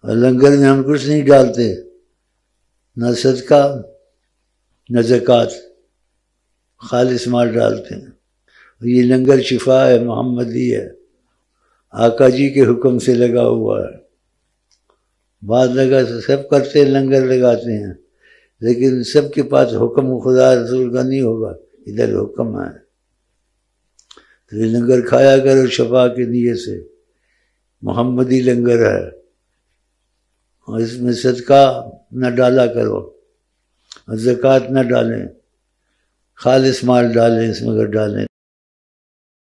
और लंगर में हम कुछ नहीं डालते, न सदका न ज़कात, खालिस माल डालते हैं। ये लंगर शिफा है, मोहम्मदी है, आका जी के हुक्म से लगा हुआ है। बात लगा तो सब करते हैं, लंगर लगाते हैं, लेकिन सबके पास हुक्म खुदा रसूल का नहीं होगा, इधर हुक्म है। तो ये लंगर खाया करो शफा के नियत से, मोहम्मदी लंगर है, और इसमें सदका न डाला करो और ज़कात न डालें, खालिस माल डालें इसमें अगर डालें।